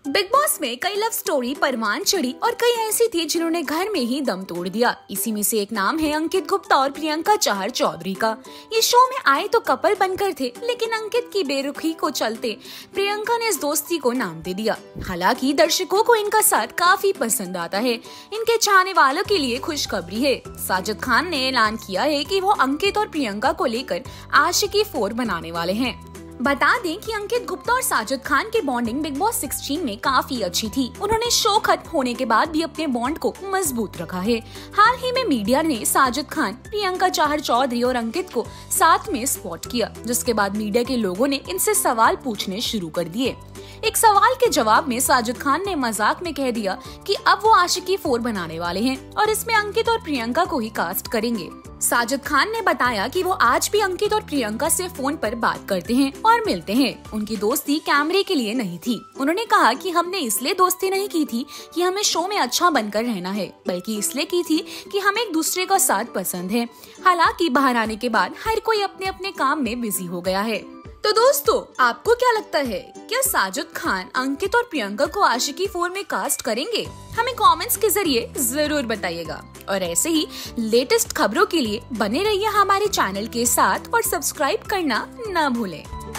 Big boss में कई love story परवान चढ़ी और कई ऐसी थी जिन्होंने घर में ही दम तोड़ दिया। इसी में से एक नाम है अंकित गुप्ता और प्रियंका चाहर चौधरी का। ये शो में आए तो कपल बनकर थे, लेकिन अंकित की बेरुखी को चलते प्रियंका ने इस दोस्ती को नाम दे दिया। हालांकि दर्शकों को इनका साथ काफी पसंद आता है। इनके चाहने वालों के लिए खुशखबरी है। साजिद खान ने ऐलान किया है कि वो अंकित और प्रियंका को लेकर आशिकी 4 बनाने वाले हैं। बता दें कि अंकित गुप्ता और साजिद खान की बॉन्डिंग बिग बॉस 16 में काफी अच्छी थी। उन्होंने शो खत्म होने के बाद भी अपने बॉन्ड को मजबूत रखा है। हाल ही में मीडिया ने साजिद खान, प्रियंका चाहर चौधरी और अंकित को साथ में स्पॉट किया, जिसके बाद मीडिया के लोगों ने इनसे सवाल पूछने शुरू कर दिए। एक सवाल के जवाब में साजिद खान ने मजाक में कह दिया कि अब वो आशिकी 4 बनाने वाले हैं और इसमें अंकित और प्रियंका को ही कास्ट करेंगे। साजिद खान ने बताया कि वो आज भी अंकित और प्रियंका से फोन पर बात करते हैं और मिलते हैं। उनकी दोस्ती कैमरे के लिए नहीं थी। उन्होंने कहा कि हमने इसलिए दोस्ती नहीं की थी कि हमें शो में अच्छा बनकर रहना है, बल्कि इसलिए की थी कि हमें एक दूसरे का साथ पसंद है। हालांकि बाहर आने के बाद हर कोई अपने अपने काम में बिजी हो गया है। तो दोस्तों, आपको क्या लगता है, क्या साजिद खान अंकित और प्रियंका को आशिकी 4 में कास्ट करेंगे? हमें कमेंट्स के जरिए जरूर बताइएगा। और ऐसे ही लेटेस्ट खबरों के लिए बने रहिए हमारे चैनल के साथ और सब्सक्राइब करना न भूलें।